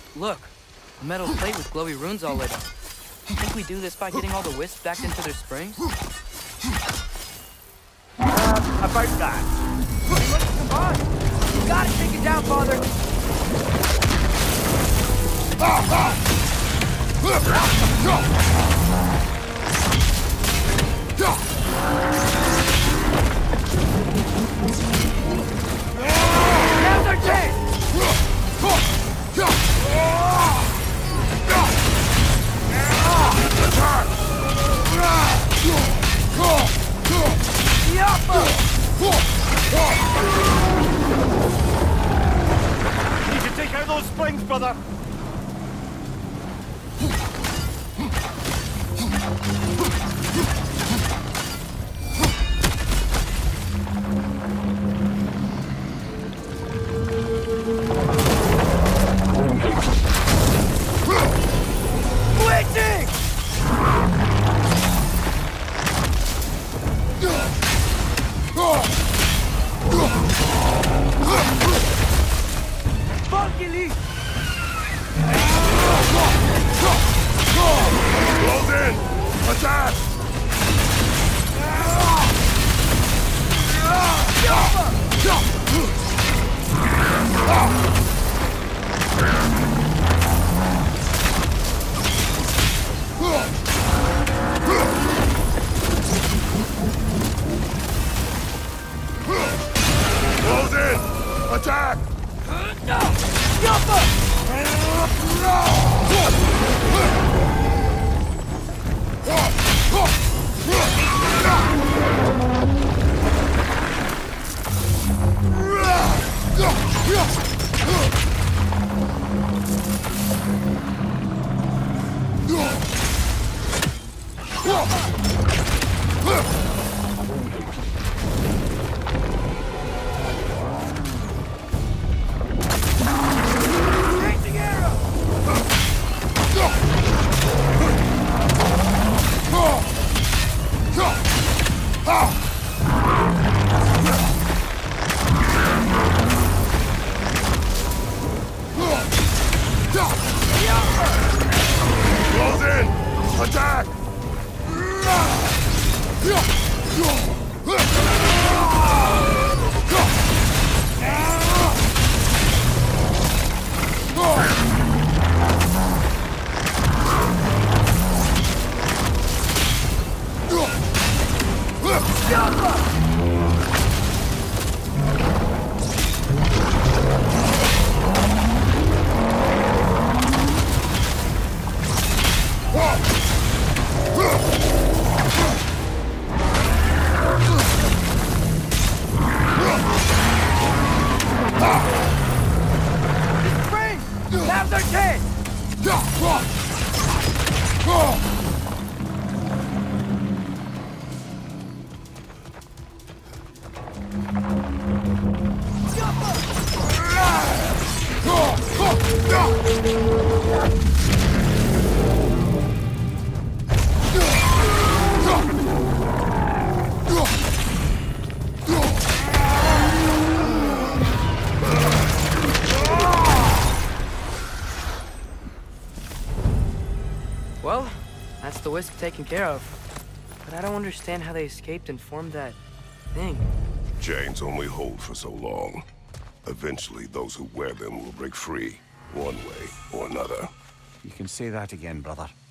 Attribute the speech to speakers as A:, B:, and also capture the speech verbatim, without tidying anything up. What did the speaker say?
A: Look, a metal plate with glowy runes all lit up. Think we do this by getting all the wisps back into their springs?
B: Uh, about that.
A: Hey, look, come on! You gotta take it down, Father! Now's our chance!
B: Need to take out those springs, brother.
A: Waiting! Funky leaf!
C: Close in! Attack! Close in! Attack! Close in! Attack!
A: Now's our chance! Well, that's the whisk taken care of. But I don't understand how they escaped and formed that thing.
C: Chains only hold for so long. Eventually, those who wear them will break free, one way or another.
D: You can say that again, brother.